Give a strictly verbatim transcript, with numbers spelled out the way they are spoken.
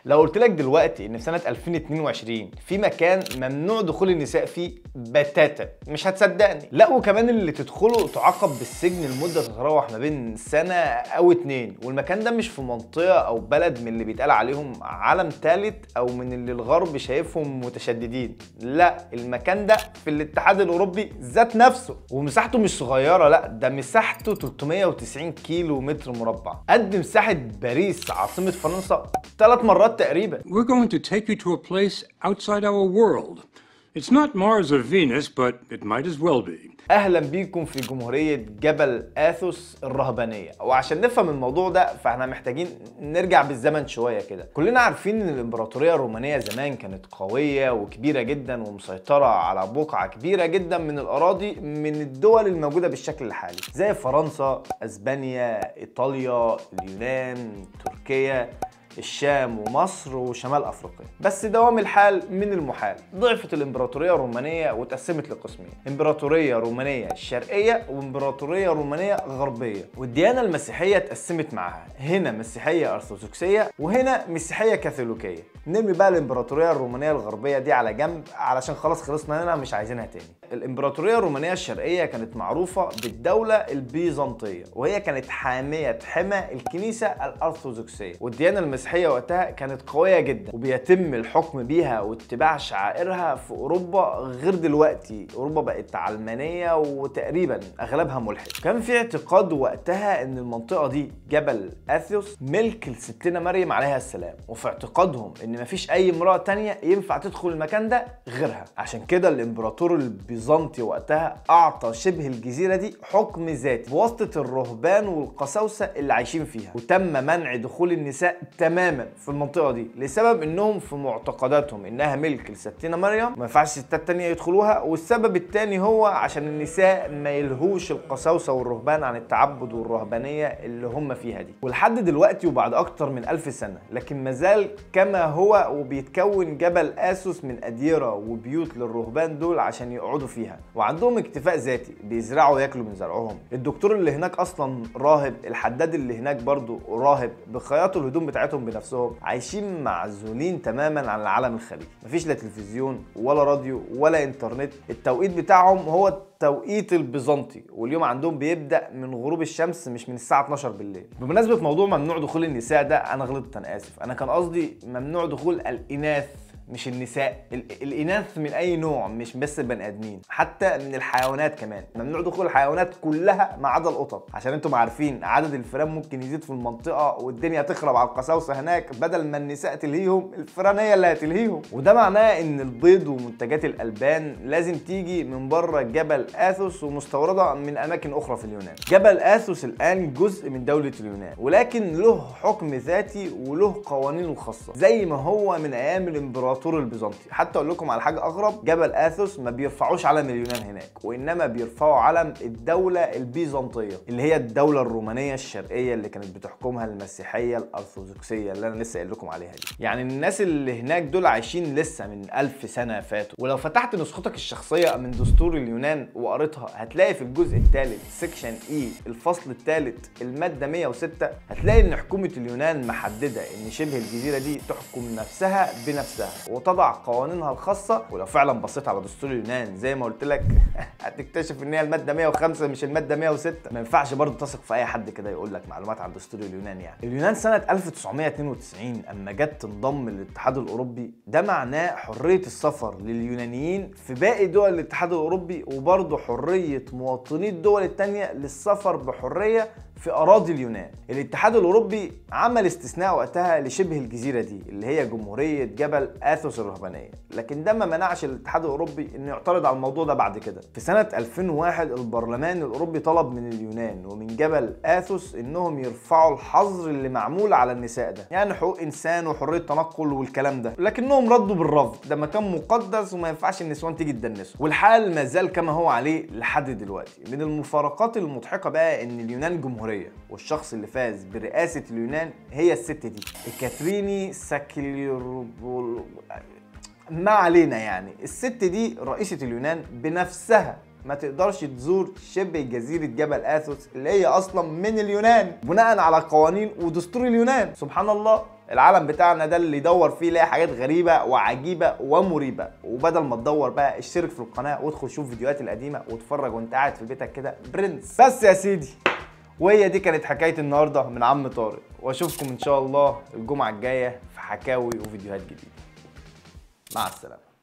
لو قلت لك دلوقتي ان في سنة ألفين واتنين وعشرين في مكان ممنوع دخول النساء فيه بتاتا مش هتصدقني. لا وكمان اللي تدخله تعاقب بالسجن لمدة تتراوح ما بين سنة او اتنين، والمكان ده مش في منطقة او بلد من اللي بيتقال عليهم عالم ثالث او من اللي الغرب شايفهم متشددين. لا المكان ده في الاتحاد الاوروبي ذات نفسه، ومساحته مش صغيرة، لا ده مساحته تلتمية وتسعين كيلو متر مربع، قد مساحة باريس عاصمة فرنسا ثلاث مرات تقريبا. We're going to take you to a place outside our world. It's not Mars or Venus, but it might as well be. اهلا بيكم في جمهورية جبل اثوس الرهبانية. وعشان نفهم الموضوع ده فاحنا محتاجين نرجع بالزمن شوية كده. كلنا عارفين ان الامبراطورية الرومانية زمان كانت قوية وكبيرة جدا ومسيطرة على بقعة كبيرة جدا من الاراضي من الدول الموجودة بالشكل الحالي، زي فرنسا، اسبانيا، ايطاليا، اليونان، تركيا، الشام ومصر وشمال افريقيا. بس دوام الحال من المحال ضعفت الامبراطوريه الرومانيه واتقسمت لقسمين، امبراطوريه رومانيه شرقيه وامبراطوريه رومانيه غربيه، والديانه المسيحيه اتقسمت معاها، هنا مسيحيه ارثوذكسيه وهنا مسيحيه كاثوليكيه. نرمي بقى الامبراطوريه الرومانيه الغربيه دي على جنب علشان خلاص خلصنا منها مش عايزينها تاني. الامبراطوريه الرومانيه الشرقيه كانت معروفه بالدوله البيزنطيه، وهي كانت حاميه حمى الكنيسه الارثوذكسيه، والديانه المسيحيه وقتها كانت قويه جدا وبيتم الحكم بيها واتباع شعائرها في اوروبا غير دلوقتي. اوروبا بقت علمانيه وتقريبا اغلبها ملحد. كان في اعتقاد وقتها ان المنطقه دي جبل اثيوس ملك لستنا مريم عليها السلام، وفي اعتقادهم ان مفيش اي امراه تانية ينفع تدخل المكان ده غيرها. عشان كده الامبراطور البيزنطي وقتها اعطى شبه الجزيره دي حكم ذاتي بواسطه الرهبان والقساوسه اللي عايشين فيها، وتم منع دخول النساء تماما في المنطقه دي لسبب انهم في معتقداتهم انها ملك لستنا مريم ما ينفعش ستات تانية يدخلوها، والسبب التاني هو عشان النساء ما يلهوش القساوسه والرهبان عن التعبد والرهبانيه اللي هم فيها دي. ولحد دلوقتي وبعد اكتر من ألف سنه لكن مازال كما هو، وبيتكون جبل اثوس من اديره وبيوت للرهبان دول عشان يقعدوا فيها، وعندهم اكتفاء ذاتي بيزرعوا وياكلوا من زرعهم. الدكتور اللي هناك اصلا راهب، الحداد اللي هناك برضو راهب، بيخيطوا الهدوم بتاعتهم بنفسهم، عايشين معزولين تماما عن العالم الخارجي. مفيش لا تلفزيون ولا راديو ولا انترنت، التوقيت بتاعهم هو التوقيت البيزنطي، واليوم عندهم بيبدا من غروب الشمس مش من الساعه اتناشر بالليل. بمناسبه موضوع ممنوع دخول النساء ده، انا غلطت، انا اسف، انا كان قصدي ممنوع دخول الاناث مش النساء. الاناث من اي نوع، مش بس البني ادمين، حتى من الحيوانات كمان. ممنوع دخول الحيوانات كلها ما عدا القطط، عشان انتم عارفين عدد الفئران ممكن يزيد في المنطقه والدنيا تخرب على القساوسه هناك، بدل ما النساء تلهيهم الفئران هي اللي هتلهيهم. وده معناه ان البيض ومنتجات الالبان لازم تيجي من بره جبل اثوس ومستورده من اماكن اخرى في اليونان. جبل اثوس الان جزء من دوله اليونان، ولكن له حكم ذاتي وله قوانينه الخاصه زي ما هو من ايام الامبراطور الامبراطور البيزنطي. حتى اقول لكم على حاجه اغرب، جبل اثوس ما بيرفعوش علم اليونان هناك، وانما بيرفعوا علم الدوله البيزنطيه اللي هي الدوله الرومانيه الشرقيه اللي كانت بتحكمها المسيحيه الارثوذكسيه اللي انا لسه قايل لكم عليها دي. يعني الناس اللي هناك دول عايشين لسه من ألف سنه فاتوا. ولو فتحت نسختك الشخصيه من دستور اليونان وقريتها هتلاقي في الجزء الثالث سيكشن اي الفصل الثالث الماده مية وستة هتلاقي ان حكومه اليونان محدده ان شبه الجزيره دي تحكم نفسها بنفسها وتضع قوانينها الخاصه. ولو فعلا بصيت على دستور اليونان زي ما قلت لك هتكتشف ان هي الماده مية وخمسة مش الماده مية وستة. ما ينفعش برضه تثق في اي حد كده يقول لك معلومات عن دستور اليونان. يعني اليونان سنه ألف وتسعمية اتنين وتسعين اما جت تنضم للاتحاد الاوروبي، ده معناه حريه السفر لليونانيين في باقي دول الاتحاد الاوروبي، وبرضه حريه مواطني الدول الثانيه للسفر بحريه في اراضي اليونان. الاتحاد الاوروبي عمل استثناء وقتها لشبه الجزيره دي اللي هي جمهوريه جبل اثوس الرهبانيه، لكن ده ما منعش الاتحاد الاوروبي انه يعترض على الموضوع ده بعد كده. في سنه ألفين وواحد البرلمان الاوروبي طلب من اليونان ومن جبل اثوس انهم يرفعوا الحظر اللي معمول على النساء ده، يعني حقوق انسان وحريه تنقل والكلام ده، لكنهم ردوا بالرفض، ده مكان مقدس وما ينفعش النسوان تيجي تدنسه. والحال ما زال كما هو عليه لحد دلوقتي. من المفارقات المضحكه بقى ان اليونان جمهوريه، والشخص اللي فاز برئاسة اليونان هي الست دي كاتريني ساكيليروبول، ما علينا. يعني الست دي رئيسة اليونان بنفسها ما تقدرش تزور شبه جزيرة جبل اثوس اللي هي اصلا من اليونان بناء على قوانين ودستور اليونان. سبحان الله. العالم بتاعنا ده اللي يدور فيه يلاقي حاجات غريبه وعجيبه ومريبه. وبدل ما تدور بقى اشترك في القناه وادخل شوف فيديوهاتي القديمه واتفرج وانت قاعد في بيتك كده برنس. بس يا سيدي، وهي دي كانت حكايه النهارده من عم طارق، واشوفكم ان شاء الله الجمعه الجايه في حكاوي وفيديوهات جديده. مع السلامه.